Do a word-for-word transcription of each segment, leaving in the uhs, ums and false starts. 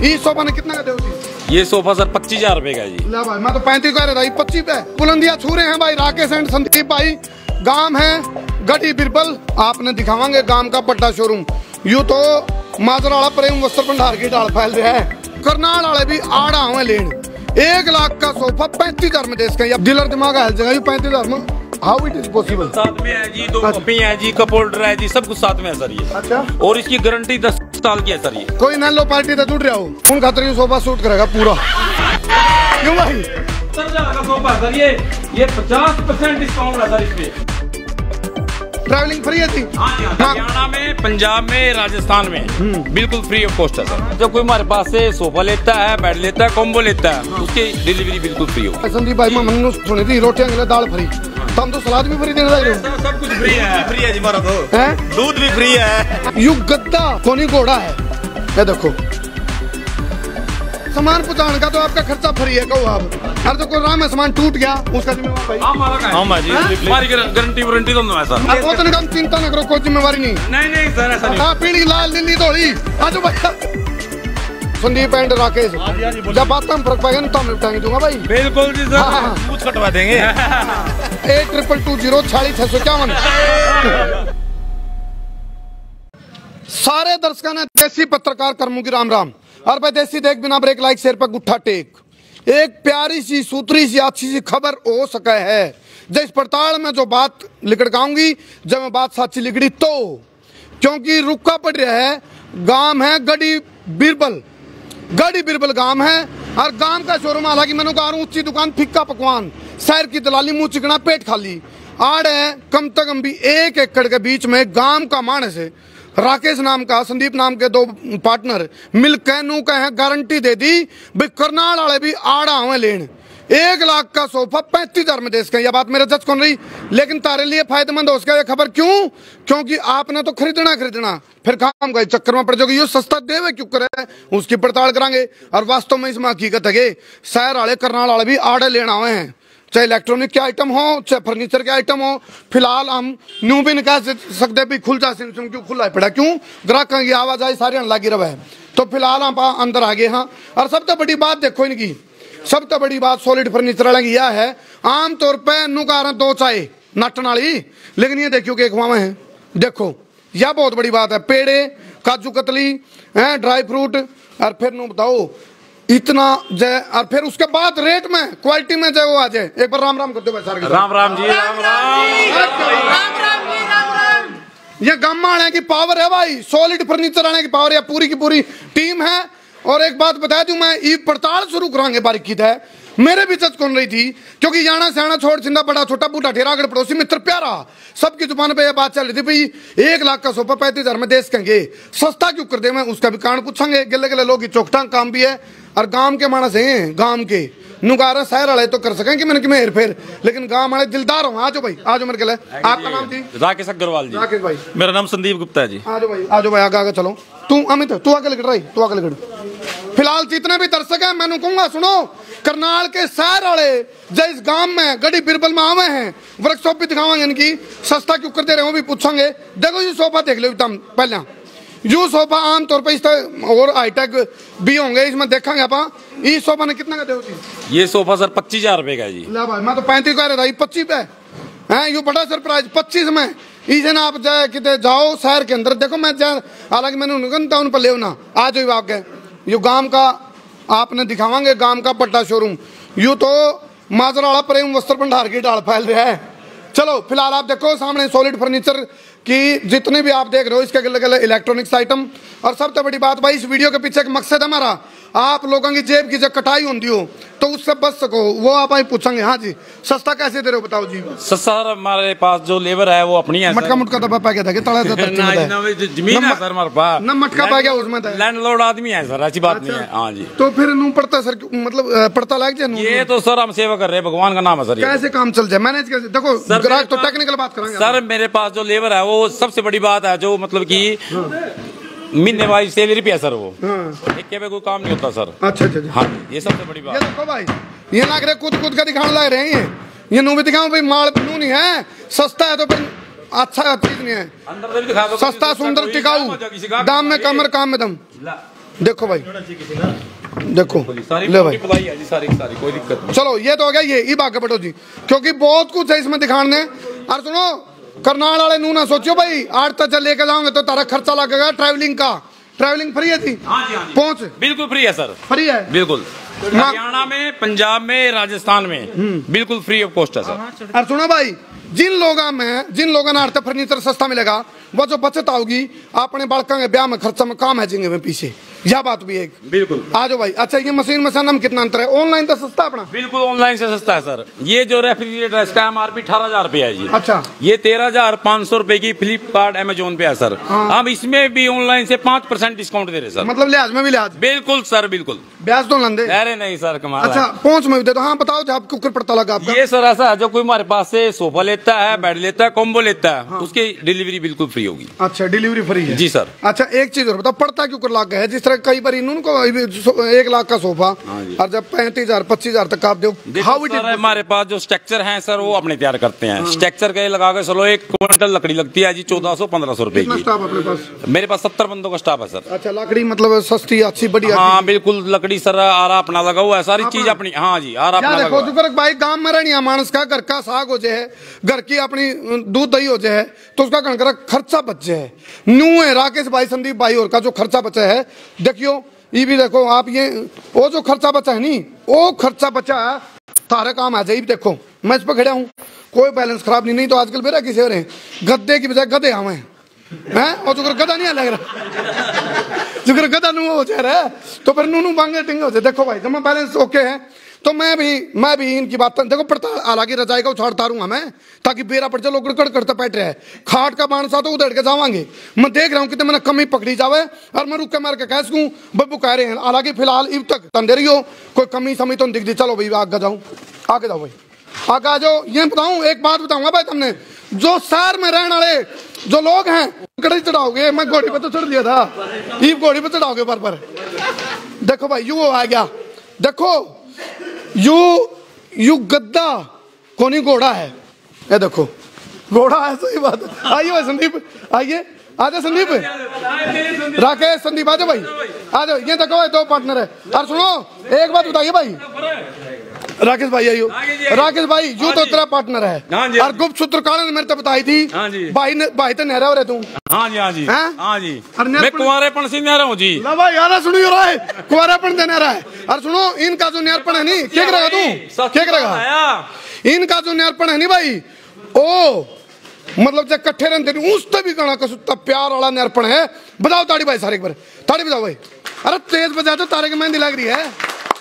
ये सोफा ने कितना का दे जी? ये सोफा सर पच्चीस हजार रुपए का जी। ला भाई मैं तो पैंतीस कह रहा था, पच्चीस पे बुलंदियां छू रहे हैं भाई राकेश एंड संदीप भाई। गांव है गढ़ी बिरबल, आपने दिखावांगे गांव का बड़ा शोरूम। यू तो माजरा वाला प्रेम वस्त्र भंडार की डाल फैल रहा है, करनाल वाले भी आड़ा हुए लेन। एक लाख का सोफा पैंतीस हजार में दे सके, दिलर दिमाग है जगह पैंतीस हजार में हाउ इट इज पॉसिबल। साथ में है जी, दो कॉपी है जी, कप होल्डर है जी, सब कुछ साथ में है सर ये। अच्छा, और इसकी गारंटी दस साल की है सर ये। कोई न लो पार्टी तो जुड़ रहा हो उन खातर ये सोफा सूट करेगा पूरा। क्यों भाई सर का सोफा सर ये ये पचास परसेंट डिस्काउंट है सर इसमें। ट्रैवलिंग फ्री है जी? हरियाणा में, पंजाब में, राजस्थान में बिल्कुल फ्री ऑफ कॉस्ट है सर। जब कोई हमारे पास से सोफा लेता है, बेड लेता है, कॉम्बो लेता है, उसकी डिलीवरी बिल्कुल फ्री होगी। संदीप भाई मैं मनु सुनी थी रोटियां के लिए दाल फ्री, तो हम तो सलाद भी फ्री देने लगे। सब कुछ फ्री है, फ्री है जी हमारा तो है, दूध भी फ्री है। यू गद्दा कोनी घोड़ा है, ये देखो सामान पहुंचाने का तो आपका खर्चा फ्री है। कहो आप हर तो कोई राम में सामान टूट गया उसका जिम्मेवार भाई हमारा जी, हमारी गारंटी वारंटी तो है सर। आप उतने कम चिंता न करो, कोई जिम्मेवारी नहीं। नहीं नहीं सर ऐसा नहीं। हाँ पीली लाल नीली धोली आज भाई संदीप एंड राकेश जब बात हम फर्क पाएगा तो हम निपटाएंगे दूंगा भाई। बिल्कुल जी सर, पूछ कटवा देंगे। एट ट्रिपल टू जीरो छियालीस छह सौ इक्यावन। सारे दर्शकों ने देसी पत्रकार कर्मों की राम राम। और भाई देसी देख बिना ब्रेक लाइक शेर पर गुट्ठा टेक। एक प्यारी सी सूत्री सी अच्छी सी खबर हो सके है जिस पड़ताल में जो बात लिखड़काऊंगी जब मैं बात सच्ची लिखड़ी तो, क्योंकि रुका पड़ रहा है गांव है गढ़ी बिरबल। गढ़ी बिरबल गांव है और गांव का शोरूम, हालांकि मैंने कहा ऊंची दुकान फिक्का पकवान, शहर की दलाली मुंह चिकना पेट खाली। आड़ है कम से कम भी एक एकड़ के बीच में गांव का मानस है। राकेश नाम का, संदीप नाम के दो पार्टनर मिल कहनू कहे गारंटी दे दी भाई करनाल वाले भी आड़ा हुए लेन। एक लाख का सोफा पैंतीस हजार में दे सके। यह बात मेरे जज कौन रही, लेकिन तारे लिए फायदेमंद हो सके ये खबर। क्यों? क्योंकि आपने तो खरीदना खरीदना फिर काम का चक्कर में पड़ जाओगे। ये सस्ता देवे क्यों करे उसकी पड़ताल करांगे। और वास्तव में इसमें हकीकत है शहर वाले करनाल वाले भी आड़े लेना हुए हैं, चाहे इलेक्ट्रॉनिक के आइटम हो चाहे फर्नीचर के आइटम हो। फिलहाल हम न्यू भी निकाल सकते भी खुल जा क्यों खुला पड़ा, क्यों ग्राहक की आवाजाही सारी लगी रहा है। तो फिलहाल हम अंदर आ गए। हाँ, और सबसे बड़ी बात देखो इनकी, सबसे बड़ी बात सॉलिड फर्नीचर वाले की यह है आमतौर पर नुकार दो चाहे नटन वाली, लेकिन ये देखियो कि खुआवे हैं। देखो यह बहुत बड़ी बात है, पेड़े काजू कतली है ड्राई फ्रूट। और फिर नु बताओ इतना जय, और फिर उसके बाद रेट में क्वालिटी में जय वो आ जाए। एक बार राम राम कर दो भाई सारे। राम राम जी, राम राम राम। ये गामा वाले की पावर है भाई, सॉलिड फर्नीचर वाले की पावर है, पूरी की पूरी टीम है। और एक बात बता दूं मैं, ये पड़ताल शुरू करांगे बारीकी है। मेरे भी चच कौन रही थी क्योंकि जाना सियाना छोड़ चिंदा बड़ा छोटा बूढ़ा ठेरा अगर पड़ोसी मित्र प्यारा सबकी जुबान पे ये बात चल रही थी भाई एक लाख का सोफा पैंतीस हजार में दे सकेंगे, सस्ता क्यों कर दे। मैं उसका भी कारण पूछांगे। गिले गिले लोग चौकटा काम भी है और गांव के मानस हैं, गांव के नुकारा शहर वाले तो कर सकें कि मैंने कि मैं हेर फेर, लेकिन गांव वाले दिलदार हो। आज भाई आज मेरे गले। आपका नाम जी? राकेश अग्रवाल जी। राकेश भाई। मेरा नाम संदीप गुप्ता है जी। आज भाई आज भाई आगे आगे चलो। तू अमित तू आगे लग रही तू आगे लग। फिलहाल जितने भी दर्शक है मैंने कहूंगा सुनो, करनाल के शहर वाले जो इस गांव में गढ़ी बिरबल में आवे हैं वर्कशॉप भी दिखावांगे इनकी, सस्ता क्यों कर दे रहे हो भी पूछेंगे। देखो ये सोफा देख लो एकदम पहले। यू सोफा आमतौर पर इस और हाईटेक भी होंगे, इसमें देखेंगे आप। ये सोफा ने कितना का दे जी? ये सोफा सर पच्चीस हजार रुपए का जी। ला भाई मैं तो पैंतीस कह रहा था, पच्चीस पे है। यू बड़ा सरप्राइज पच्चीस में। इसे ना आप जाए कितने जाओ शहर के अंदर देखो, मैं जाए हालांकि मैंने उनका उन पर ले ना आज भी आप गए। यू गांव का आपने दिखावांगे गांव का पट्टा शोरूम। यू तो माजरा वाला प्रेम वस्त्र भंडार की डाल फैल रहा है। चलो फिलहाल आप देखो सामने सॉलिड फर्नीचर कि जितने भी आप देख रहे हो इसके गले गले इलेक्ट्रॉनिक्स आइटम। और सबसे बड़ी बात भाई इस वीडियो के पीछे एक मकसद हमारा, आप लोगों की जेब की जब कटाई होती हो तो उससे बच सको, वो आप ही पूछेंगे। हाँ जी, सस्ता कैसे दे रहे हो बताओ जी? सस्ता हमारे पास जो लेबर है वो अपनी है। मटका मुटका दबा पा गया था कि तड़ा जमीन है सर हमारे पास, न मटका पा गया उसमें लैंडलॉर्ड आदमी है सर, ऐसी बात नहीं है। हाँ जी, तो फिर नू पड़ता सर मतलब पड़ता लग जाए। ये तो सर हम सेवा कर रहे हैं, भगवान का नाम है सर। कैसे काम चल जाए मैनेज कैसे? देखो ग्राहक तो टेक्निकल बात करेंगे सर। मेरे पास जो लेबर है वो सबसे बड़ी बात है, जो मतलब की महीने वाइज सैलरी पे है सर। वो हाँ। एक पे कोई काम नहीं होता सर। अच्छा अच्छा हाँ, ये सबसे बड़ी बात। ये देखो भाई ये लग रहे कूद कूद का दिखाने लग रहे हैं। ये नू भी दिखाओ भाई, माल नू नहीं है, सस्ता है तो फिर अच्छा चीज नहीं है। अंदर से भी दिखा दो, सस्ता सुंदर टिकाऊ, दाम में कमर काम में दम। देखो भाई, देखो ले भाई, सारी सारी कोई दिक्कत नहीं। चलो ये तो हो गया, ये ई बाग बटो जी, क्योंकि बहुत कुछ है इसमें दिखाने। और सुनो करनाल वाले नू ना सोचो भाई आठ तक लेके जाओगे तो तारा खर्चा लगेगा ट्रैवलिंग का। ट्रैवलिंग फ्री है जी? हाँ जी, हाँ जी। पहुंच बिल्कुल फ्री है सर, फ्री है बिल्कुल। हरियाणा में, पंजाब में, राजस्थान में बिल्कुल फ्री ऑफ कॉस्ट है सर। और सुनो भाई, जिन लोगों में जिन लोगों ने फर्नीचर सस्ता मिलेगा, वो जो बचत आओगी अपने बालका के ब्याह में खर्चा में काम है जिंगे में पीछे, यह बात भी है बिल्कुल। आ जाओ भाई। अच्छा ये मशीन में हम कितना अंतर है? ऑनलाइन तो सस्ता अपना? बिल्कुल ऑनलाइन से सस्ता है सर। ये जो रेफ्रिजरेटर है इसका एमआरपी अठारह हजार रुपया है जी। अच्छा, ये तेरह हजार पाँच सौ रुपए की फ्लिपकार्ट अमेजोन पे है सर। हाँ। हम इसमें भी ऑनलाइन से पाँच परसेंट डिस्काउंट दे रहे सर। मतलब लिहाज में भी लिहाज? बिल्कुल सर, बिल्कुल। ब्याज तो लंदे? अरे नहीं सर, कमाल। अच्छा पहुंच में भी दे दो। हाँ बताओ जब कुकर पड़ता लगा आपका? ये सर ऐसा है, जो कोई हमारे पास से सोफा लेता है, बेड लेता है, कॉम्बो लेता है, हाँ। उसकी डिलीवरी बिल्कुल फ्री होगी। अच्छा डिलीवरी फ्री है जी सर। अच्छा एक चीज और बताओ, पड़ता क्यों कर लाग है? जिस तरह कई बार इनको एक लाख का सोफा और जब पैंतीस हजार पच्चीस हजार तक आप दो, हमारे पास जो स्ट्रक्चर है सर वो अपने तैयार करते हैं। स्ट्रक्चर के लगा के चलो एक क्विंटल लकड़ी लगती है जी चौदह सौ पंद्रह सौ रुपए की। स्टाफ अपने पास? मेरे पास सत्तर बंदों का स्टाफ है सर। अच्छा लकड़ी मतलब सस्ती अच्छी बढ़िया? हाँ बिल्कुल, लकड़ी सर आरा अपना लगा हुआ है, सारी चीज अपनी। हाँ जी, आरा अपना लगा हुआ है। भाई गांव में रहनी मानस का घर का साग हो जाए, घर की अपनी दूध दही हो जाए तो उसका कणकर खर्चा बच जाए। न्यू है राकेश भाई, संदीप भाई और का जो खर्चा बचा है, देखियो ये भी देखो आप, ये वो जो खर्चा बचा है नी, वो खर्चा बचा सारे काम आ जाए। देखो मैं इस पर खड़ा हूँ, कोई बैलेंस खराब नहीं। नहीं तो आजकल मेरा किसी और गद्दे की बजाय गधे हमें हैं, और जो गधा नहीं लग रहा, जो गधा नू हो जा रहा है तो फिर नू नू बांगे टिंगे हो जाए। देखो भाई जब मैं बैलेंस ओके है तो मैं भी मैं भी इनकी बात देखो पड़ता, हालांकि रजाई का उछाड़ तारूंगा मैं ताकि बेरा पड़ जाए, लोग गड़गड़ करते बैठ रहे हैं। खाट का बाणसा तो उधड़ के जावांगे। मैं देख रहा हूँ कितने मैंने कमी पकड़ी जावे और मैं रुक के मार के कह सकूँ बब्बू कह रहे हैं। हालांकि फिलहाल अब तक तंदे रही हो, कोई कमी समी तो दिख दी। चलो भाई आगे जाऊँ, आगे जाओ भाई, आगे आ जाओ। ये बताऊँ एक बात बताऊंगा भाई, तुमने जो शहर में रहने वाले जो लोग हैं कड़ी चढ़ाओगे, मैं घोड़ी पे तो चढ़ लिया था, ईब घोड़ी पे चढ़ाओगे पर पर। देखो भाई यू आ गया, देखो यू यू गद्दा कोनी घोड़ा है, ये देखो घोड़ा है, सही बात है। आइए भाई संदीप, आइए आजा संदीप, राकेश संदीप आजा भाई, आजा। ये देखो भाई दो पार्टनर है। और सुनो एक बात बताइए भाई, राकेश भाई आइयो, राकेश भाई यू तो तेरा पार्टनर है और गुप्त सूत्र काले ने मेरे को बताई थी भाई ने, भाई तो नहरा हो रहे तू। हाँ जी हाँ जी हाँ जी, मैं कुंवारेपन से नहरा हूँ जी। ला भाई यार सुनियो रहा है, कुंवारेपन से नहरा है। और सुनो इनका जो नहरपन है नहीं, क्या करेगा तू, क्या करेगा? इनका जो नहरपन है नहीं भाई, ओ मतलब जब कट्ठे रहते उससे भी गाना कसुत्ता प्यार वाला नहरपन है। बजाओ ताड़ी भाई सारे एक बार, ताड़ी बजाओ भाई। अरे तेज बजा तो तारे की मेहंदी लग रही है।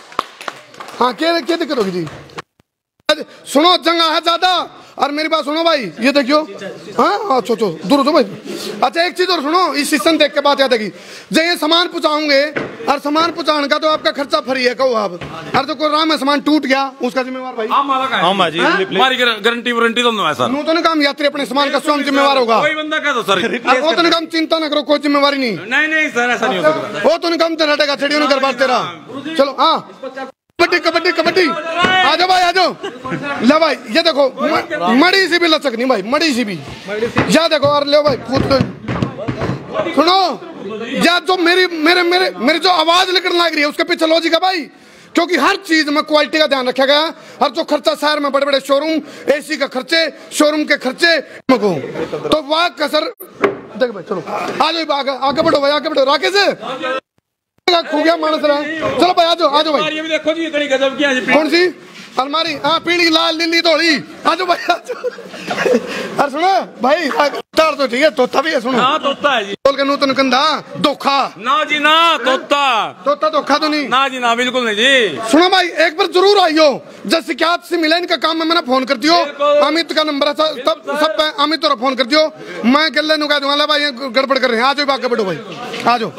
हाँ क्या क्या दिक्कत होगी जी? सुनो जंगा है ज्यादा। और मेरी बात सुनो भाई, ये देखियो, हाँ अच्छा अच्छा दूर हो भाई। अच्छा एक चीज और सुनो, इस सीजन देख के बात याद आएगी, जब ये सामान पहुंचाओगे और सामान पहुंचाने का तो आपका खर्चा फ्री है, कहो आप। और तो कोई राम में सामान टूट गया उसका जिम्मेवार भाई हमारी गारंटी वारंटी तो है सर। नो तो नहीं काम यात्री अपने सामान का स्वयं जिम्मेवार होगा। कोई बंदा कह दो सर, वो तो नहीं काम, चिंता न करो, कोई जिम्मेवारी नहीं। नहीं नहीं सर ऐसा नहीं हो सकता। वो तो नहीं काम तेरा हटेगा, छेड़ियों ने कर बात तेरा। चलो हाँ कबड्डी कबड्डी कबड्डी, आ जाओ भाई आ जाओ। ले भाई ये देखो मड़ी सी भी लचक नहीं भाई, मड़ी सी भी या देखो। और ले भाई कूद, सुनो या जो मेरी मेरे मेरे मेरी जो आवाज निकलने लग रही है उसके पीछे लॉजिक है भाई, क्योंकि हर चीज में क्वालिटी का ध्यान रखा गया। और जो खर्चा शहर में बड़े बड़े शोरूम, एसी का खर्चे, शोरूम के खर्चे तो वाह कसर। देख भाई चलो आ जाओ आगे आगे बढ़ो भाई, आगे बढ़ो। राकेश खो गया मानस रहा है। चलो भाई आ जाओ आ जाओ भाई। ये भी देखो जी इतनी गजब की है। कौन सी अलमारी? हाँ पीली लाल नीली धोली, आ जाओ भाई आ जाओ। अरे सुनो भाई तार तो ठीक है, तोता भी है। सुनो हाँ तोता है जी, बोल के नूतन कंधा धोखा ना जी ना, तोता तोता धोखा तो नहीं ना जी ना, बिल्कुल नहीं जी। सुनो भाई एक बार जरूर आइयो, जब शिकायत से मिले इनका काम में मैंने फोन कर दियो, अमित का नंबर है तब सब अमित और फोन कर दियो, मैं गले नु कह दूंगा भाई गड़बड़ कर रहे हैं। आ जाओ आगे बढ़ो भाई आ जाओ।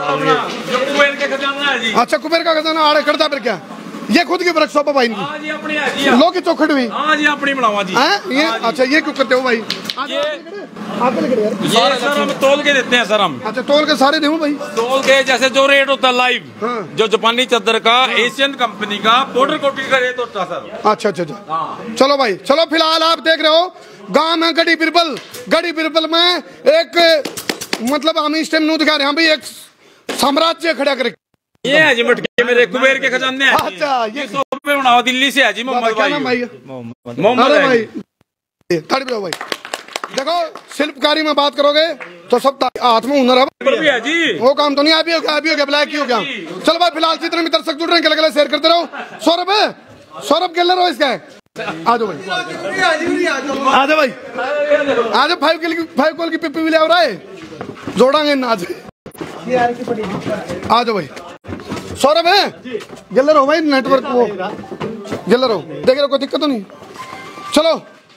अच्छा कुबेर का खजाना आड़े करता फिर क्या? ये खुद की वर्कशॉप है भाई इनकी? हाँ जी अपनी है जी। लो की चौखट हुई? हाँ जी अपनी बनावा जी। हैं ये अच्छा ये क्यों करते हो भाई? ये ये सर हम तोल के देते हैं सर हम। अच्छा तोल के सारे दूं भाई? तोल के जैसे जो रेट होता है लाइव, हाँ। जो जापानी चादर का, एशियन कंपनी का, पाउडर कोटिंग का रेट होता है सर। अच्छा अच्छा अच्छा चलो भाई चलो। फिलहाल आप देख रहे हो गांव में गड़ी बिरबल, गड़ी बिरबल में एक मतलब हम इस टाइम नू दिखा रहे हैं भाई, एक साम्राज्य खड़ा करे। ये है जी मटके मेरे कुबेर के खजाने हैं। अच्छा, ये सोफे बनाओ दिल्ली से है जी मोहम्मद भाई। मोहम्मद भाई ताड़ी बजाओ भाई। देखो शिल्पकारी में बात करोगे तो सब हाथ में हुनर है जी। वो काम तो नहीं। अभी हो गया, अभी हो गया, ब्लैक ही हो गया। चलो भाई फिलहाल जितने भी दर्शक जुड़ रहे हैं गले शेयर करते रहो। सौरभ है, सौरभ गेलर हो इसका। आ जाओ भाई, आ जाओ भाई, आ जाओ। फाइव किल की फाइव कॉल की पिप्पी भी ले रहा है, जोड़ांगे ना आज। आ जाओ भाई। सौरभ है गेलर हो भाई, नेटवर्क वो गेलर हो, देख रहे कोई दिक्कत तो नहीं। चलो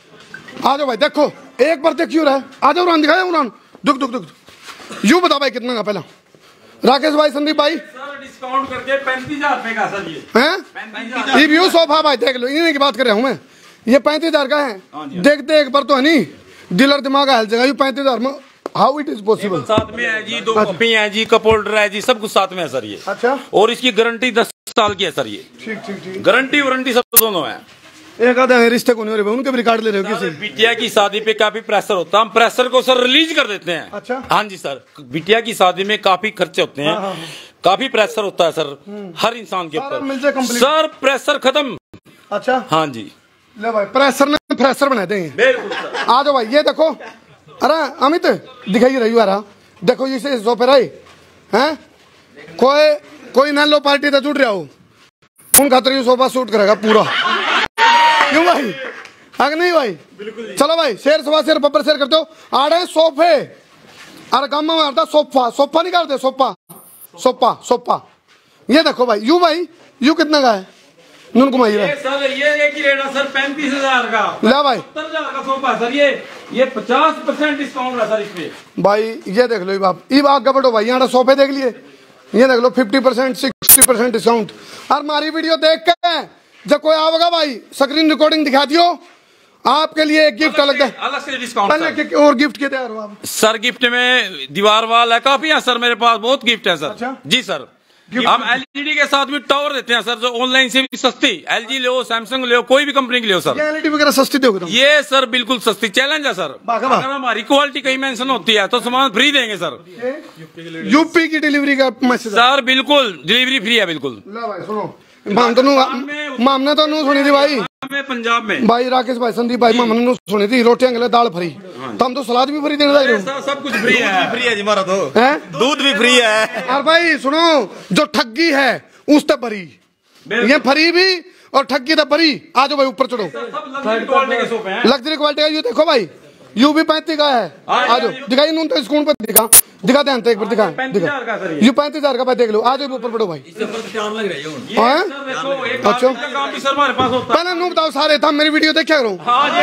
आ जाओ भाई। देखो एक बार देखियो रहा है। आ जाओ उड़ान दिखाया उड़ान। दुख दुख दुख यूं बता भाई कितना का पहला राकेश भाई, संदीप भाई। सर डिस्काउंट करके पैंतीस हजार रुपए का सर ये हैं। ये व्यू सोफा भाई देख लो, इन्हीं की बात कर रहा हूँ मैं। ये पैंतीस हजार का है। देखते एक बार तो है नहीं, दिल और दिमाग हिल जाएगा। ये पैंतीस हजार में हाउ इट इज पॉसिबल। साथ में है जी, दो कॉपी है जी, कप होल्डर है जी, सब कुछ साथ में है सर ये। अच्छा, और इसकी गारंटी दस साल की है सर ये। ठीक ठीक ठीक। गारंटी वारंटी सब दोनों है। एक आधा है रिश्ते को नहीं हो रहे, उनके भी रिकॉर्ड ले रहे हो किसी। बिटिया की शादी पे काफी प्रेशर होता है, हम प्रेशर को सर रिलीज कर देते हैं। अच्छा, हाँ जी सर, बिटिया की शादी में काफी खर्चे होते हैं। हाँ, हाँ, काफी प्रेशर होता है सर हर इंसान के ऊपर। सर प्रेशर खत्म। अच्छा, हाँ जी ले भाई, प्रेशर ने प्रेशर बना देंगे। बिल्कुल सर। आ जाओ भाई। ये देखो, अरे अमित दिखाई रही है। देखो इसे सोफे रही है, कोई कोई ना लो पार्टी तो जुड़ रहा हो उन खातर सोफा सूट करेगा पूरा। क्यों भाई, आगे नहीं भाई। चलो भाई शेर सवा शेर बब्बर शेर करते हो। आ रहे सोफे, अरे गाँव में आता सोफा, सोफा नहीं करते, सोफा सोफा सोफा। ये देखो भाई, यू भाई यू कितना का है? नून घुमाई ये सर ये एक ही रेट है सर, पैंतीस हजार का। ला भाई, सत्तर हजार का सोफा सर। ये ये पचास परसेंट डिस्काउंट है सर इसपे भाई। ये देख लो बाप, ये आगे बढ़ो भाई। यहाँ सोफे देख लिए, ये देख लो fifty percent sixty percent discount. और हमारी वीडियो देख के जब कोई आओगा भाई, स्क्रीन रिकॉर्डिंग दिखा दियो, आपके लिए एक गिफ्ट अलग है, अलग से डिस्काउंट। पहले और गिफ्ट के तैयार हो आप? सर गिफ्ट में दीवार वाल है काफी है सर, मेरे पास बहुत गिफ्ट है सर। अच्छा? जी सर, हम एलईडी के साथ भी टावर देते हैं सर, जो ऑनलाइन से भी सस्ती। एलजी लो, सैमसंग लो, कोई भी कंपनी की लो सर। एलईडी वगैरह सस्ती दोगे तुम? ये सर बिल्कुल सस्ती, चैलेंज है सर। अगर हमारी क्वालिटी कहीं मेंशन होती है तो सामान फ्री देंगे सर। यूपी की डिलीवरी का मैसेज सर, बिल्कुल डिलीवरी फ्री है बिल्कुल। ला भाई सुनो, माम तो मामने तो नू सुनी थी भाई, पंजाब में भाई राकेश भाई, संदीप भाई, मामने नू सुनी थी रोटियां गले दाल फ्री, तो हम तो सलाद भी फ्री देने लगे। सब कुछ फ्री है, फ्री है जी हमारा तो है, दूध भी फ्री है। और भाई सुनो, जो ठगी है उस तक भरी, ये फ्री भी और ठगी तक भरी। आ जाओ भाई ऊपर चढ़ो। लग्जरी क्वालिटी का यू देखो भाई, यू भी पैंतीस का है। आ जाओ दिखाई नून तो स्क्रीन पर दिखा दिखा ध्यान तो एक बार दिखा दिखा। यू पैंतीस हजार का भाई देख लो। आ जाओ ऊपर पढ़ो भाई। अच्छा पहले नू बताओ सारे था मेरी वीडियो देखा करो।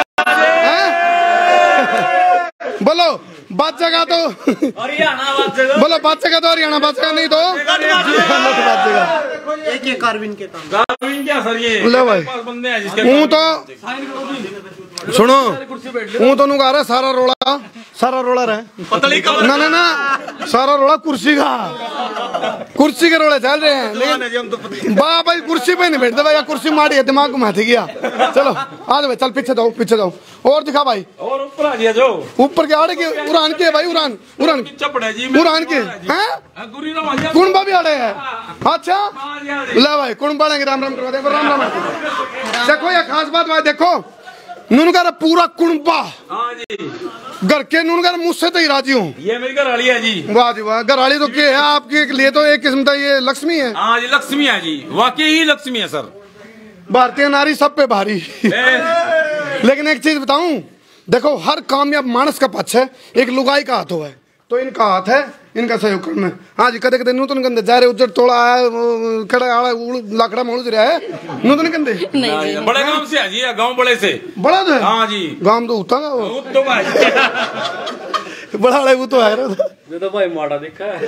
बोलो बात जगह तो बोलो, बात जगह तो हरियाणा, बात जगह नहीं तो बात जगह। एक ये कार्विन के क्या सर ये लो भाई। हूँ तो सुनो, हूँ तो नुगा रहा सारा रोड़ा, सारा रोड़ा रहे ना ना ना, सारा रोड़ा कुर्सी का, कुर्सी के रोड़े चल रहे हैं। लेकिन बा भाई कुर्सी पे नहीं बैठते भाई, कुर्सी मारी है दिमाग घुमाती गया। चलो आ जाओ भाई, चल पीछे जाओ पीछे जाओ। और दिखा भाई, और ऊपर आ गया जो ऊपर के आड़े के उड़ान के भाई, उड़ान उड़ान उड़ान के हैं, कुणबा भी आड़े है। अच्छा ले भाई कुणबा लेंगे, राम राम करवा दे, राम राम। देखो ये खास बात भाई, देखो नूनगर पूरा कुणबा घर के नूनगर मुझसे तो ही राजी हूँ। ये मेरी घरवाली है जी। वाह जी वाह, घरवाली तो क्या है आपके लिए, तो एक किस्म का ये लक्ष्मी है। हाँ जी लक्ष्मी है जी, वाकई ही लक्ष्मी है सर। भारतीय नारी सब पे भारी। लेकिन एक चीज बताऊं, देखो हर कामयाब मानस का पक्ष है एक लुगाई का हाथ हो है, तो इनका हाथ है, इनका सहयोग करना है। हाँ जी कदे कदे नूतन गंदे जा रहे उज्जर तोड़ा है, कड़ा आड़ा लाकड़ा मोड़ रहा है, नूतन गंदे बड़े गांव से है जी, गांव बड़े से बड़ा तो है। हाँ जी गांव तो होता है वो तो भाई बड़ा है वो तो है तो भाई माड़ा देखा है।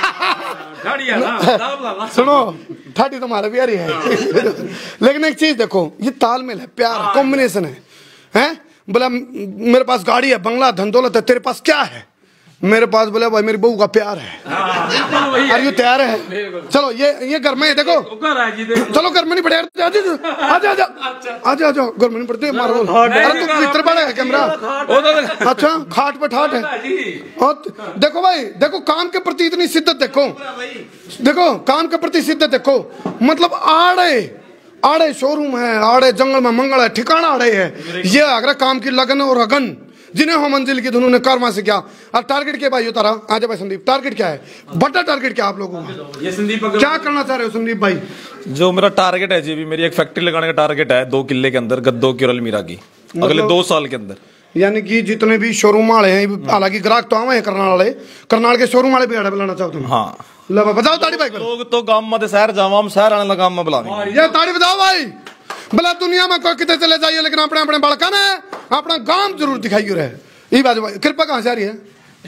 ना सुनो ठाटी तुम्हारा प्यारी है। लेकिन एक चीज देखो, ये तालमेल है, प्यार कॉम्बिनेशन है, हैं बोला मेरे पास गाड़ी है, बंगला, धन दौलत है, तेरे पास क्या है? मेरे पास बोले भाई मेरी बहू का प्यार है, अरे ये तैयार है, चलो ये ये घर में देखो, चलो घर में नहीं पड़े, आजा आजा आजा आजा आजा घर में नहीं पड़ते, मारो। अरे तू इतना बड़ा है कैमरा, अच्छा खाट पे ठाट है। और देखो भाई देखो काम के प्रति इतनी शिद्दत, देखो देखो काम के प्रति शिद्दत देखो, मतलब आड़े आड़े शोरूम है, आड़े जंगल में मंगल है, ठिकाना आड़े है, ये अगर काम की लगन और अगन जिन्हें हो मंजिल की धुनों ने कारवां से किया। और टारगेट क्या भाई तारा, आज भाई संदीप टारगेट क्या है, बड़ा टारगेट क्या आप लोगों का, ये संदीप क्या करना चाह रहे हो संदीप भाई? जो मेरा टारगेट है जी, भी मेरी एक फैक्ट्री लगाने का टारगेट है दो किले के अंदर, गद्दो की और अलमीरा की, अगले दो साल के अंदर। यानी कि जितने भी शोरूम वाले हैं, हालांकि ग्राहक तो आवे हैं करनाल वाले, करनाल के शोरूम वाले भी आड़े बुलाना चाहते हैं। हाँ लो बताओ ताड़ी भाई, लोग तो गांव में शहर जावा, हम शहर आने लगा गांव में बुलावे, ये ताड़ी बताओ भाई, भला दुनिया में कोई कितने चले जाइए लेकिन अपने अपने बड़का ने अपना गांव जरूर दिखाइए रहे। ये बात भाई कृपा कहाँ से आ रही है?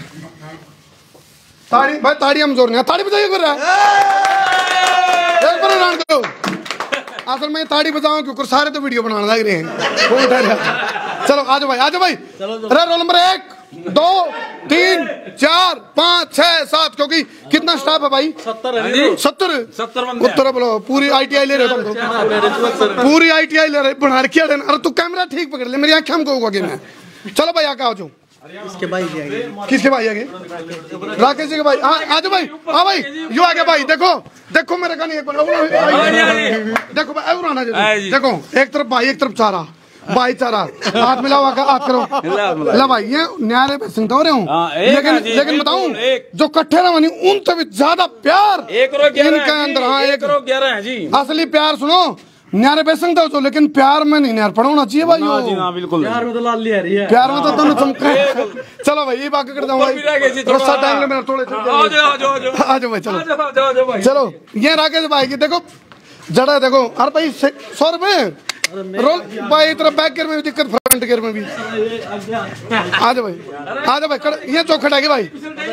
ताड़ी भाई ताड़ी हम जोर नहीं, ताड़ी बजाइए कर रहा है एक बार करो। असल में ताड़ी बजाओ क्योंकि सारे तो वीडियो बनाने लग रहे हैं, वो उठा रहे। चलो आज भाई आज भाई अरे रोल नंबर एक दो तीन चार पाँच छह सात, क्योंकि कितना स्टाफ है भाई? सत्तर सत्तर सत्तर उत्तर बोलो, पूरी आईटीआई ले रहे हो तुम तो, पूरी आईटीआई ले रहे बना रखी है। अरे तू कैमरा ठीक पकड़ ले, मेरी आंखें हमको होगा कि मैं। चलो भाई आके आओ जो किसके भाई आगे, किसके भाई आगे? राकेश जी के भाई। हाँ आज भाई, हाँ भाई यू आगे भाई, देखो देखो मेरे का नहीं, एक देखो भाई उड़ाना, देखो एक तरफ भाई एक तरफ चारा भाईचारा, हाथ मिलाओ हाथ करो ला भाई, ये न्यारे पे सिंह हो रहे हूँ, लेकिन लेकिन बताऊं जो कट्ठे ना बनी उन तभी ज्यादा प्यार इनके अंदर। हाँ एक ग्यारह है जी, असली प्यार सुनो, न्यारे बेसंग तो लेकिन प्यार में नहीं न्यार पढ़ाना चाहिए भाई। हाँ जी हाँ बिल्कुल, प्यार में तो लाल लिया रही है, प्यार में तो दोनों चमके। चलो भाई ये बाकी कर दूं भाई, रस्सा टाइम में थोड़े आ जाओ आ जाओ भाई, चलो चलो ये राकेश भाई की देखो जड़ा देखो, अरे भाई सौ रुपए रोल भाई, तरफ बैक गियर में भी दिक्कत, फ्रंट गियर में भी। आ जाओ भाई आ जाओ भाई, ये चौखट है भाई,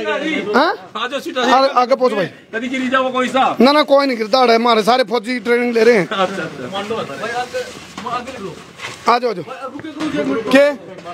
हाँ आगे पहुंच भाई, कभी गिरी जाओ कोई सा ना ना कोई नहीं गिरता है, हमारे सारे फौजी ट्रेनिंग ले रहे हैं। आ जाओ के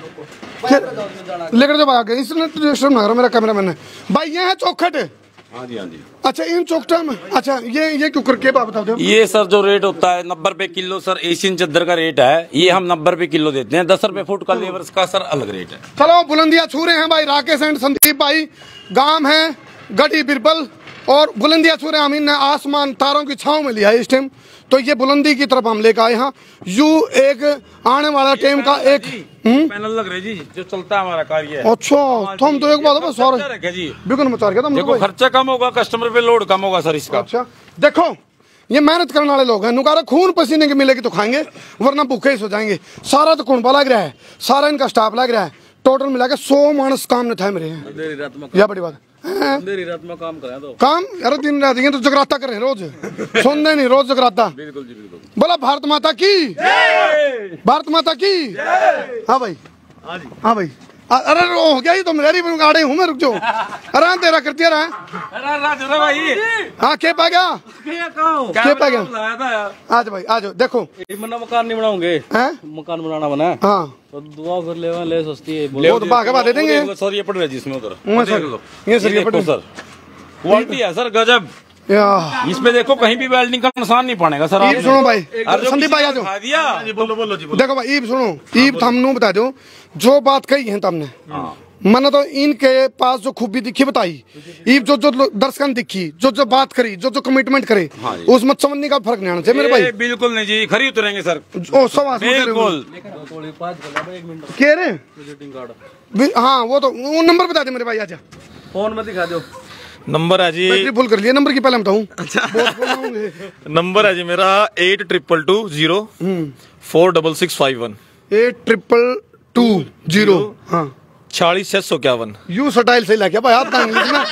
लेकर जाओ भाई आगे, इसने डिस्टर्ब ना करो मेरा कैमरा मैन है भाई। ये है चौखट, हाँ जी हाँ जी। अच्छा इन चौकटा में, अच्छा ये ये क्यों करके बात बता दो। ये सर जो रेट होता है नब्बे रुपए किलो सर, एशियन चद्दर का रेट है, ये हम नब्बे रुपए किलो देते हैं, दस रुपए फुट का लेबर का सर अलग रेट है। चलो बुलंदियां छू रहे हैं भाई राकेश एंड संदीप भाई, गांव है गढ़ी बिरबल और बुलंदियां छू रहे हैं, हम इन आसमान तारों की छांव में लिया है इस टाइम, तो ये बुलंदी की तरफ हम लेकर आए हैं। यू एक आने वाला टाइम का एक पैनल लग रहे जी, जो चलता है हमारा कार्य। अच्छा तो हम तो एक बात बस सॉरी जी, बिल्कुल मचा रखा था, देखो खर्चा कम होगा, कस्टमर पे लोड कम होगा सर इसका। अच्छा देखो ये मेहनत करने वाले लोग हैं, नुकारा खून पसीने की मिलेगी तो खाएंगे, वरना भूखे ही सो जाएंगे। सारा तो कुंबा लग रहा है, सारा इनका स्टाफ लग रहा है, टोटल मिला के सौ मानस काम न था मेरे हैं, यह बड़ी बात देरी रात में काम करा दो, काम अरे दिन रात ये तो जगराता कर रहे हैं रोज, सुनते नहीं रोज जगराता। बिल्कुल जी बिल्कुल, बोला भारत माता की, भारत माता की। हाँ भाई हाँ भाई, अरे हो गया ही तो मेरी गाड़ी हूँ मैं, रुक जाओ अरे तेरा करती रहा भाई। हाँ के पा गया के पा गया, आज भाई आज देखो मकान नहीं बनाओगे, मकान बनाना बना है, हाँ तो दुआ कर ले ले सस्ती है, वो तो बागा दे देंगे सर, ये पड़ रहा है जिसमें उधर ये सर ये सर क्वालिटी है सर गजब, इसमें देखो कहीं भी वेल्डिंग का नुकसान नहीं पड़ेगा सर। ईब सुनो भाई, संदीप भाई आ जाओ, बोलो बोलो जी, देखो भाई ईब सुनो, ईब हमने बता दो जो बात कही है तुमने, मैंने तो इनके पास जो खूबी दिखी बताई, ईब जो जो दर्शकन दिखी, जो जो बात करी, जो जो कमिटमेंट करे, उसमें चवन्नी का फर्क नहीं आना चाहिए मेरे भाई। बिल्कुल नहीं जी, खरी उतरेंगे सर, ओ सवास बिल्कुल कह रहे। हाँ वो तो वो नंबर बता दे मेरे भाई, आजा फोन में दिखा दो, नंबर है जी, भूल कर लिया नंबर की पहले बताऊँ। अच्छा नंबर है जी मेरा eight triple two zero four double six five one, eight triple two zero हाँ छियालीस छह सौ इक्यावन। यू स्टाइल से लग भाई, आता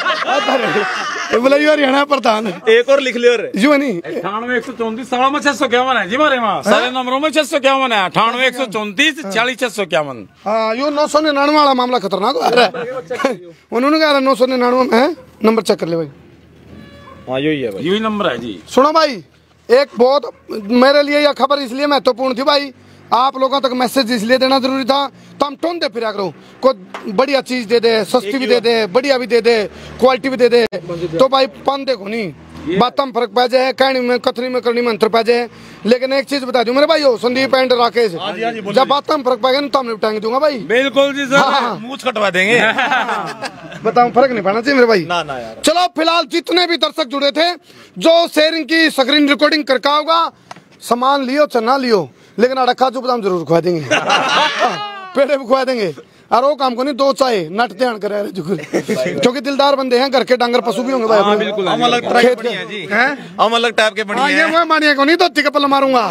नहीं बोला यू हरियाणा प्रधान, एक और लिख लियो रे यू नहीं अठानवे एक सौ चौंतीस साढ़ा में छह सौ इक्यावन है जी हमारे वहाँ, सारे नंबरों में छह सौ इक्यावन है, अठानवे एक सौ चौंतीस छियालीस छह सौ इक्यावन। हाँ यो नौ सौ निन्यानवे वाला मामला खतरनाक है, उन्होंने कहा नौ सौ निन्यानवे में है, नंबर चेक कर ले भाई। हाँ यही है भाई, यही नंबर है जी। सुनो भाई एक बहुत मेरे लिए यह खबर इसलिए महत्वपूर्ण थी भाई, आप लोगों तक मैसेज इसलिए देना जरूरी था, तो हम टोन दे फिर करो, कोई बढ़िया चीज दे दे, सस्ती भी दे दे, बढ़िया भी दे दे, क्वालिटी भी दे दे, तो भाई पान देखो नहीं बातों में फर्क पै जाए, कहनी में कथनी में करनी में अंतर पै जाए। लेकिन एक चीज बता दूं मेरे भाई, हो संदीप एंड राकेश, जब बातों में फर्क पाएगा ना तो हम निपटाएंगे दूंगा भाई। बिल्कुल जी सर, मूछ कटवा देंगे। बताऊं फर्क नहीं पड़ना चाहिए मेरे भाई। ना ना यार। चलो फिलहाल जितने भी दर्शक जुड़े थे, जो शेयरिंग की स्क्रीन रिकॉर्डिंग करका होगा, सामान लियो चाहे ना लियो, लेकिन अड़ा काजू बादाम जरूर खुआ देंगे, पेड़े भी खुआ देंगे। और वो काम को नहीं, दो चाय नट ध्यान करे, क्योंकि दिलदार बंदे हैं, घर के डांगर पशु भी होंगे भाई। हाँ, बिल्कुल हम अलग टाइप के हैं जी, हम अलग टाइप के बढ़िया हैं। ये मानिए को नहीं तो टिक पल मारूंगा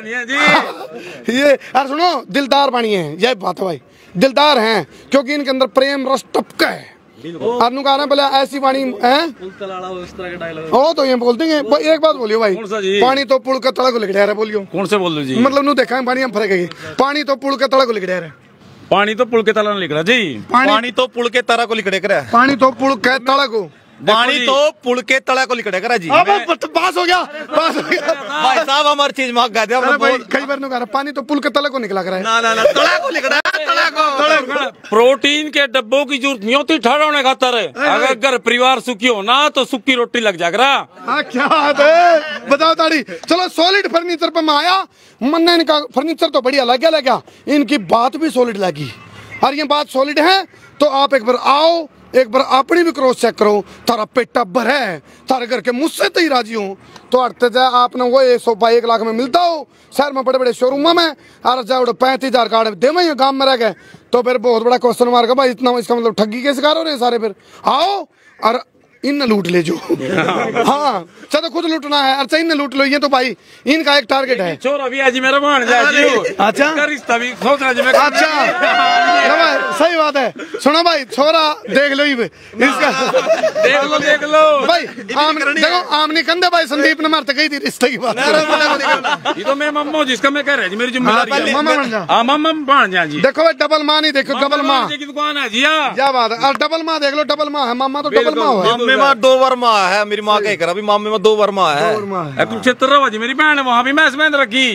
ये। और सुनो, दिलदार बाणी है, यही बात है भाई, दिलदार हैं, क्योंकि इनके अंदर प्रेम रस टपका है। अनु कहा ना बोले ऐसी वाणी है, ओ तो ये बोल देंगे। एक बात बोलियो भाई, पानी तो पुल के तड़ा को लिख रहा है, बोलियो कौन से बोल दो जी? मतलब नु देखा है पानी हम फर्क है, पानी तो पुल के तड़ा को लिख रहा है, पानी तो पुल के तला लिख रहा जी, पानी तो पुल के तरह को लिखड़े करा, पानी तो पुल के तड़ा को, पानी तो पुल के तड़ा को लिखड़े करा जी। अब पास हो गया, पास हो गया भाई साहब, हमारी चीज मांग गए थे भाई। कई बार नु कहा पानी तो पुल के तड़ा को निकला करा है, ना ना ना तड़ा को लिखड़ा, तड़ा को। प्रोटीन के डब्बों की जरूरत नहीं होती ठहरा होने खातर, अगर घर परिवार सुखी हो ना तो सुखी रोटी लग जाएगा। हाँ क्या बात है, बताओ ताड़ी। चलो सॉलिड फर्नीचर पे मैं आया, मन इनका फर्नीचर तो बढ़िया लग गया, लग गया इनकी बात भी सॉलिड लगी। और ये बात सॉलिड है तो आप एक बार आओ, एक बार अपनी भी क्रॉस चेक करो, तारा पेटा भर है, तारे घर के मुझसे तो ही राजी हो तो अड़ते जाए आपने वो एक सोफा एक लाख में मिलता हो शहर में बड़े बड़े शोरूम में, और जाओ पैंतीस हजार कार्ड दे मैं गांव में रह गए तो फिर बहुत बड़ा क्वेश्चन मार्क है भाई, इतना इसका मतलब ठगी के शिकार हो रहे हैं सारे। फिर आओ और इन लूट ले जो हाँ चलो खुद लूटना है, अच्छा इन लूट लो, ये तो भाई इनका एक टारगेट है। छोरा भी आज मेरा मान जाए, अच्छा रिश्ता भी सोच रहा जी। अच्छा सही बात है, सुनो भाई छोरा देख लो ही इसका, देख लो देख लो भाई आम देखो आमनी कंधे भाई, संदीप ने मारते गई थी रिश्ते की बात। ये तो मैं मम्मा जिसका मैं कह रहा जी, मेरी जिम्मेदारी मामा बन जा, हाँ मम्मा बन जा जी। देखो भाई डबल माँ नहीं, देखो डबल माँ की दुकान है जी, क्या बात है। और डबल माँ देख लो, डबल माँ है, मामा तो डबल माँ है। मामे माँ दो बार माँ है, मेरी माँ कह कर अभी मामे में दो बार माँ है। कुरुक्षेत्र रवा जी मेरी बहन है, वहाँ भी मैच बंद रखी,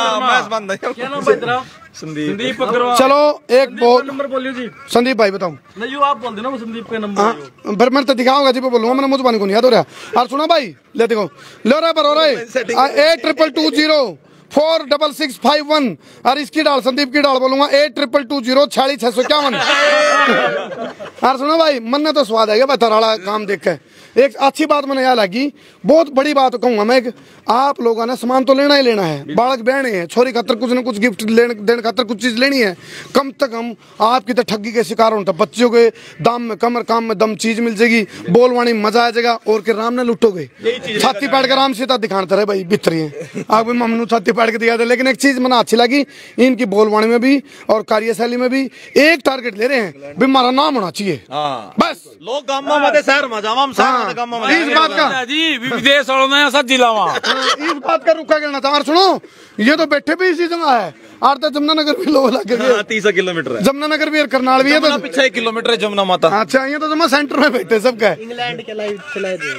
संदीप। चलो एक बहुत नंबर बोलियो जी, संदीप भाई बताओ। नहीं आप बोल देना, वो संदीप का नंबर फिर मैं तो दिखाऊंगा जी, बोलूंगा मैंने मुझे पानी को नहीं याद हो रहा। और सुनो भाई ले देखो, लो रहा पर हो रहा है eight triple two zero four double six five one, और इसकी डाल संदीप की डाल बोलूंगा एट ट्रिपल टू जीरो छियालीस छह सौ इक्यावन। और सुनो भाई मन ने तो स्वाद आएगा भाई, तराड़ा काम देख के। एक अच्छी बात मैंने यहाँ लगी, बहुत बड़ी बात कहूंगा मैं, आप लोगों ने सामान तो लेना ही लेना है, बालक बहने हैं, छोरी खातर कुछ न कुछ गिफ्ट लेने देने खातर कुछ चीज लेनी है, कम से कम आपकी तो ठगी के शिकार होता, बच्चों के दाम में कमर काम में दम चीज मिल जाएगी, बोलवाणी मजा आ जाएगा, और के राम ने लुटोगे छाती पैट कर राम सीता दिखाते रहे भाई बितरी है आप ममनू छाती पैट के दिखा दे। लेकिन एक चीज मैंने अच्छी लगी, इनकी बोलवाणी में भी और कार्यशैली में भी एक टारगेट ले रहे हैं भी हमारा नाम होना चाहिए, बस लोग गाँव में शहर में जावा इस बात का जी, विदेश वालों ने सब जिला वहाँ इस बात का रुका करना था। और सुनो ये तो बैठे भी इसी जगह है, और तो जमुनानगर भी लोग लगे हुए तीस किलोमीटर है, जमुनानगर भी करनाल भी है, तो पीछे एक किलोमीटर है जमुना माता। अच्छा ये तो जमा सेंटर में बैठे सबका, इंग्लैंड के लाइव चला दे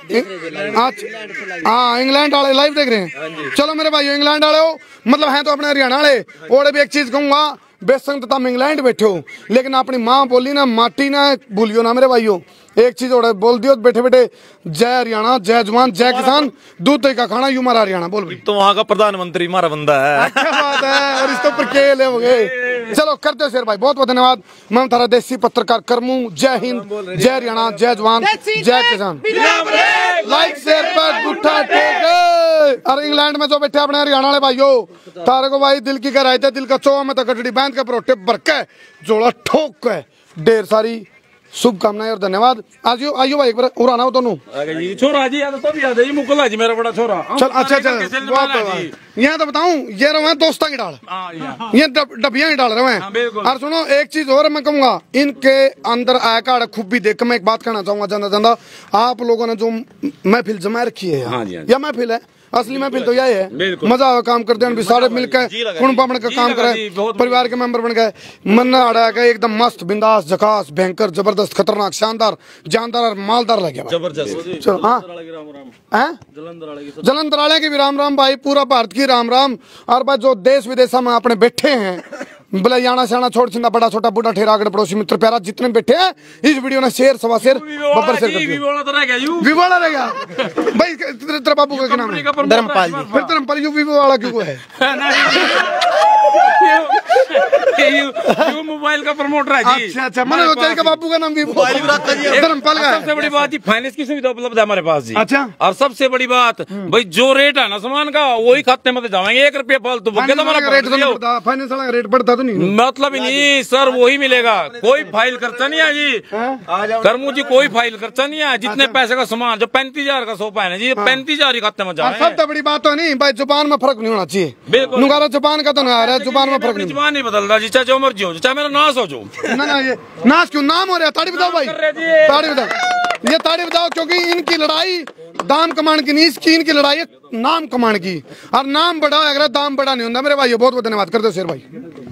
हाँ इंग्लैंड वाले लाइव देख रहे हैं। चलो मेरे भाई इंग्लैंड वाले हो, मतलब हैं तो अपने हरियाणा वाले, और भी एक चीज कहूंगा, बेशक तुम इंग्लैंड बैठे हो लेकिन अपनी माँ बोली ना माटी ना भूलियो ना मेरे भाइयों। एक चीज और बोल दियो बैठे बैठे, जय हरियाणा, जय जवान, जय किसान, दूध दही का खाना, यू मारा हरियाणा बोल भाई। तो वहाँ का प्रधानमंत्री हमारा बंदा है, क्या बात है, और इसके ऊपर केल हो गए। चलो करते हो शेर भाई, बहुत बहुत धन्यवाद। मैं थारा देसी पत्रकार करमू, जय हिंद, जय हरियाणा, जय जवान, जय किसान। लाइक शेयर पर गुट्ठा टेक। और इंग्लैंड में जो बैठे अपने हरियाणा वाले भाइयों, तारे को भाई दिल की गहराई थे, दिल का चोआ में तो गठड़ी बांध के परोटे भर के जोड़ा ठोक के, ढेर सारी शुभकामनाएं और धन्यवाद। आज यो आइयो भाई एक बार उड़ाना हो दोनों छोरा जी, तो भी याद है मुकुला जी मेरा बड़ा छोरा। चल अच्छा चल यहाँ तो बताऊं, ये रहे हैं दोस्तों की डाल, ये डबिया ही डाल रहे हैं। और सुनो एक चीज और मैं कहूंगा, इनके अंदर आया कार्ड खूबी देख के मैं एक बात कहना चाहूंगा, जाना जाना आप लोगों ने जो महफिल जमा रखी है या महफिल है, असली महफिल तो यही है, बिल्कुल। मजा आवा काम करते हैं सारे मिलकर कुण पापड़ का काम करे, परिवार के मेंबर बन गए, मन अड़ा गए एकदम मस्त बिंदास झकास भयंकर जबरदस्त खतरनाक शानदार जानदार और मालदार लगे भाई। जबरदस्त। चलो हाँ हैं जलंधर वाले की भी राम राम भाई, पूरा भारत की राम राम। और भाई जो देश विदेश में अपने बैठे हैं बोले याना शाना छोड़ छिंदा बड़ा छोटा बूढ़ा ठेरा आगड़ पड़ोसी मित्र प्यारा जितने बैठे हैं इस वीडियो ने शेयर सवा शेयर बब्बर शेयर कर दिया। विवाड़ा रह गया भाई तेरे बाबू का क्या नाम है? धर्मपाल जी। फिर धर्मपाल यू विवो वाला क्यों है? मोबाइल का प्रमोटर है जी। अच्छा अच्छा मैंने सोचा कि बाबू का नाम विवो धर्मपाल का है। सबसे बड़ी बात फाइनेंस की सुविधा उपलब्ध है हमारे पास जी। अच्छा और सबसे बड़ी बात भाई जो रेट है ना सामान का वही खाते में जाएंगे, एक रुपया फालतू हमारा रेट तो नहीं बढ़ता, फाइनेंस वाला रेट बढ़ता तो नहीं मतलब ही नहीं सर, वही मिलेगा, कोई फाइल खर्चा नहीं है जी। करमू जी कोई फाइल खर्चा नहीं है, जितने पैसे का सामान जो पैंतीस हजार का सोफा है ना जी, पैंतीस हजार ही खाते में जाए। सबसे बड़ी बात तो नहीं भाई जुबान में फर्क नहीं होना चाहिए, बिल्कुल नुगारा जुबान का तो नहीं आ रहा है, जुबान में फर्क नहीं, जुबान नहीं बदलता जी, चाहे जो मर्जी हो, चाहे मेरा नाश हो जो। ना ना ये नाश क्यों नाम हो रहा है? ताड़ी बताओ भाई, ताड़ी बताओ, ये ताड़ी बताओ क्योंकि इनकी लड़ाई दाम कमाने की नहीं, इसकी इनकी लड़ाई नाम कमाने की, और नाम बड़ा है अगर दाम बड़ा नहीं होता मेरे भाई। बहुत बहुत धन्यवाद कर दो शेर भाई।